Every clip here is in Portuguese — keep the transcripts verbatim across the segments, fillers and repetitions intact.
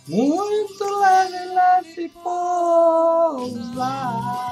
Muito leve, leve pousar.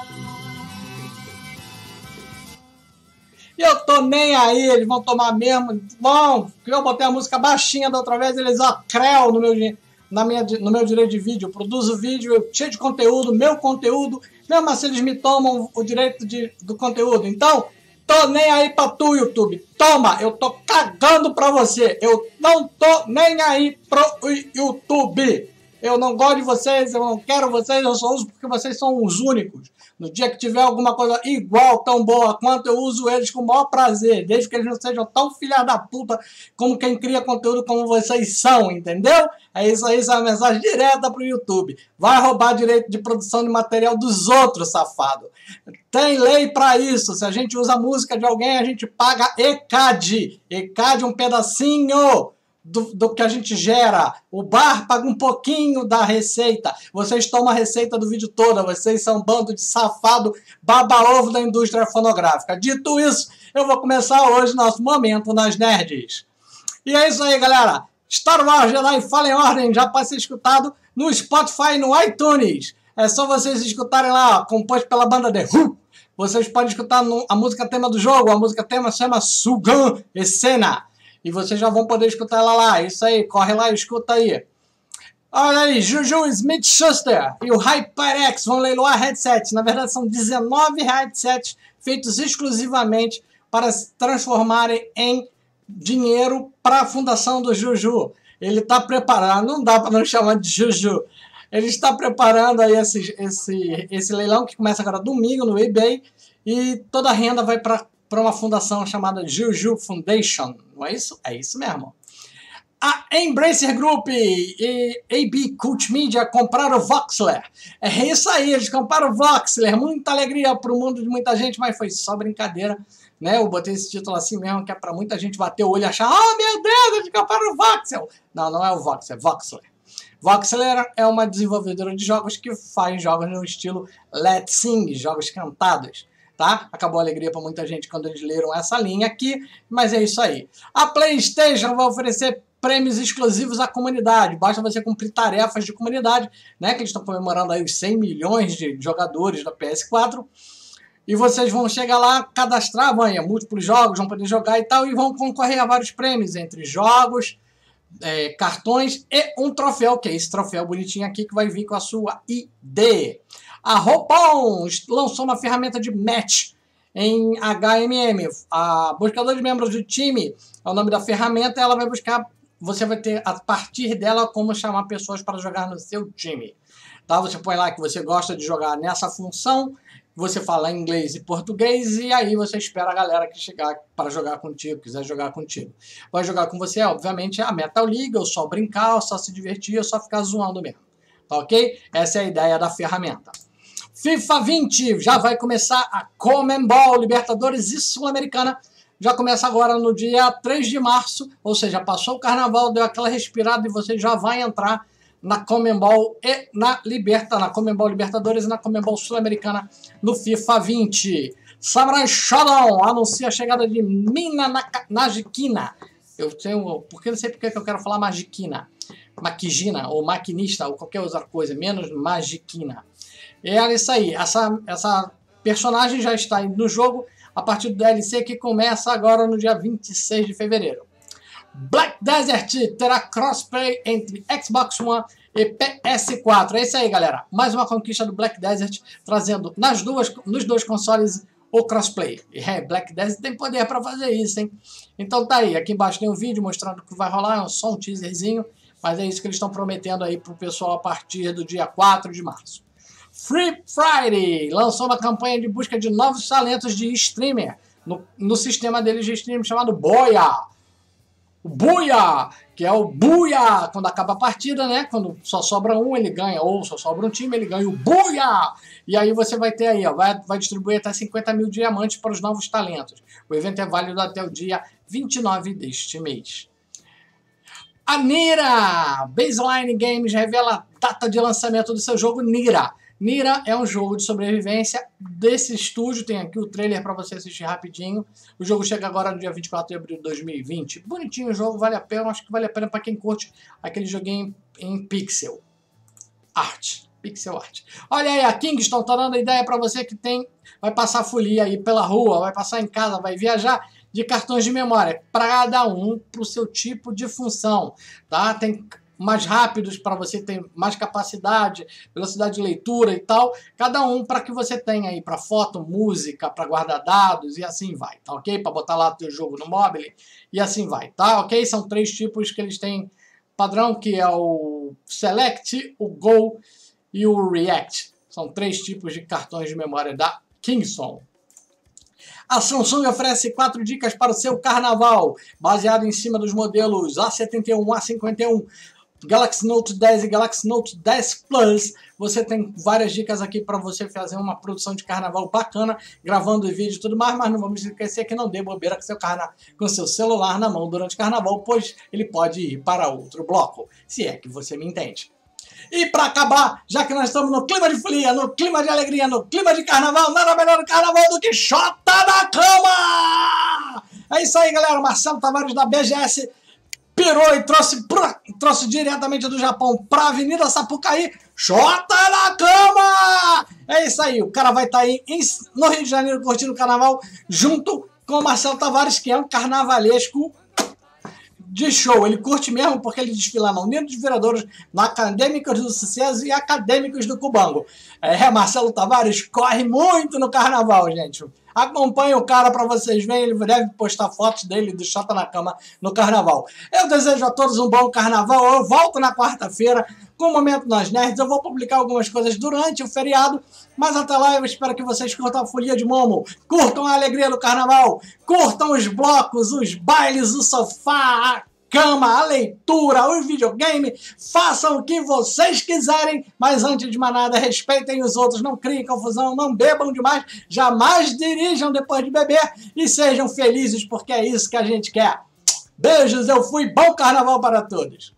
E eu tô nem aí, eles vão tomar mesmo. Bom, eu botei a música baixinha da outra vez, eles ó, creu no meu, na minha, no meu direito de vídeo. Eu produzo vídeo, eu cheio de conteúdo, meu conteúdo. Mesmo assim eles me tomam o direito de, do conteúdo. Então, tô nem aí pra tu, YouTube. Toma, eu tô cagando pra você. Eu não tô nem aí pro YouTube. Eu não gosto de vocês, eu não quero vocês, eu só uso porque vocês são os únicos. No dia que tiver alguma coisa igual, tão boa quanto, eu uso eles com o maior prazer, desde que eles não sejam tão filha da puta como quem cria conteúdo como vocês são, entendeu? É isso aí, isso é uma mensagem direta pro YouTube. Vai roubar direito de produção de material dos outros, safado. Tem lei pra isso. Se a gente usa a música de alguém, a gente paga E C A D. E C A D um pedacinho Do, do que a gente gera. O bar paga um pouquinho da receita. Vocês tomam a receita do vídeo toda. Vocês são um bando de safado baba-ovo da indústria fonográfica. Dito isso, eu vou começar hoje nosso Momento nas Nerds. E é isso aí, galera. Star Wars Jedi Fallen Order já pode ser escutado no Spotify e no iTunes. É só vocês escutarem lá, composto pela banda The Who. Vocês podem escutar no, a música tema do jogo. A música tema se chama Sugan Escena. E vocês já vão poder escutar ela lá. Isso aí, corre lá e escuta aí. Olha aí, Juju Smith-Schuster e o HyperX vão leiloar headsets. Na verdade, são dezenove headsets feitos exclusivamente para se transformarem em dinheiro para a fundação do Juju. Ele está preparando, não dá para não chamar de Juju. Ele está preparando aí esse, esse, esse leilão que começa agora domingo no eBay. E toda a renda vai para para uma fundação chamada Juju Foundation. Não é isso? É isso mesmo. A Embracer Group e A B Cult Media compraram o Voxler. É isso aí, eles compraram o Voxler. Muita alegria para o mundo de muita gente, mas foi só brincadeira, né? Eu botei esse título assim mesmo, que é para muita gente bater o olho e achar, oh meu Deus, eles compraram o Voxel. Não, não é o Voxel, é Voxler. Voxler é uma desenvolvedora de jogos que faz jogos no estilo Let's Sing, jogos cantados. Tá? Acabou a alegria para muita gente quando eles leram essa linha aqui, mas é isso aí. A PlayStation vai oferecer prêmios exclusivos à comunidade. Basta você cumprir tarefas de comunidade, né? Que eles estão comemorando aí os cem milhões de jogadores da P S quatro. E vocês vão chegar lá, cadastrar, vão aí, múltiplos jogos, vão poder jogar e tal, e vão concorrer a vários prêmios, entre jogos, é, cartões e um troféu, que é esse troféu bonitinho aqui que vai vir com a sua I D. A Roupon lançou uma ferramenta de match em H M M. A buscador de membros do time é o nome da ferramenta. Ela vai buscar, você vai ter a partir dela como chamar pessoas para jogar no seu time. Tá? Você põe lá que você gosta de jogar nessa função, você fala inglês e português e aí você espera a galera que chegar para jogar contigo, quiser jogar contigo. Vai jogar com você, obviamente, a Metal League, ou só brincar, ou só se divertir, ou só ficar zoando mesmo. Tá ok? Essa é a ideia da ferramenta. FIFA vinte já vai começar a Conmebol, Libertadores e Sul-Americana. Já começa agora no dia três de março, ou seja, passou o carnaval, deu aquela respirada e você já vai entrar na Conmebol e na Liberta, na Conmebol Libertadores e na Conmebol Sul-Americana no FIFA vinte. Samurai Shodown anuncia a chegada de Mina Najikina. Eu tenho, porque não sei porque que eu quero falar Magikina. Maquigina, ou maquinista, ou qualquer outra coisa, menos Magikina. É isso aí, essa, essa personagem já está no jogo a partir do D L C que começa agora no dia vinte e seis de fevereiro. Black Desert terá crossplay entre Xbox One e P S quatro. É isso aí, galera. Mais uma conquista do Black Desert, trazendo nas duas, nos dois consoles o crossplay. E é, Black Desert tem poder para fazer isso, hein? Então tá aí, aqui embaixo tem um vídeo mostrando o que vai rolar, é só um teaserzinho, mas é isso que eles estão prometendo aí pro pessoal a partir do dia quatro de março. Free Friday lançou uma campanha de busca de novos talentos de streamer no, no sistema deles de streaming chamado Boia. O Buia, que é o Buia, quando acaba a partida, né? Quando só sobra um, ele ganha, ou só sobra um time, ele ganha o Buia. E aí você vai ter aí, ó, vai, vai distribuir até cinquenta mil diamantes para os novos talentos. O evento é válido até o dia vinte e nove deste mês. A Nira! Baseline Games revela a data de lançamento do seu jogo Nira. Nira é um jogo de sobrevivência desse estúdio, tem aqui o trailer para você assistir rapidinho. O jogo chega agora no dia vinte e quatro de abril de dois mil e vinte. Bonitinho o jogo, vale a pena, acho que vale a pena para quem curte aquele joguinho em pixel. art. Pixel art. Olha aí, a Kingston tá dando ideia para você que tem, vai passar folia aí pela rua, vai passar em casa, vai viajar, de cartões de memória, cada um para o seu tipo de função, tá? Tem mais rápidos para você ter mais capacidade, velocidade de leitura e tal, cada um para que você tenha aí para foto, música, para guardar dados e assim vai, tá ok? Para botar lá o teu jogo no mobile e assim vai, tá ok? São três tipos que eles têm padrão, que é o Select, o Go e o React. São três tipos de cartões de memória da Kingston. A Samsung oferece quatro dicas para o seu carnaval, baseado em cima dos modelos A setenta e um, A cinquenta e um, Galaxy Note dez e Galaxy Note dez Plus. Você tem várias dicas aqui para você fazer uma produção de carnaval bacana, gravando vídeo e tudo mais, mas não vamos esquecer que não dê bobeira com seu, carna... com seu celular na mão durante o carnaval, pois ele pode ir para outro bloco, se é que você me entende. E para acabar, já que nós estamos no clima de folia, no clima de alegria, no clima de carnaval, nada melhor do carnaval do que Xota na Cama! É isso aí, galera. Marcelo Tavares da B G S pirou e trouxe, trouxe diretamente do Japão para a Avenida Sapucaí, Xota na Cama! É isso aí, o cara vai estar aí em, no Rio de Janeiro curtindo o carnaval junto com o Marcelo Tavares, que é um carnavalesco de show. Ele curte mesmo porque ele desfila na União dos Vereadores, na Acadêmicos do Sucesso e Acadêmicos do Cubango. É, Marcelo Tavares corre muito no carnaval, gente. Acompanhe o cara para vocês verem, ele deve postar fotos dele do Xota na Cama no carnaval. Eu desejo a todos um bom carnaval. Eu volto na quarta-feira com o Momento nas Nerds. Eu vou publicar algumas coisas durante o feriado, mas até lá eu espero que vocês curtam a folia de Momo, curtam a alegria do carnaval, curtam os blocos, os bailes, o sofá, a cama, a leitura, o videogame, façam o que vocês quiserem, mas antes de mais nada, respeitem os outros, não criem confusão, não bebam demais, jamais dirijam depois de beber e sejam felizes, porque é isso que a gente quer. Beijos, eu fui, bom carnaval para todos!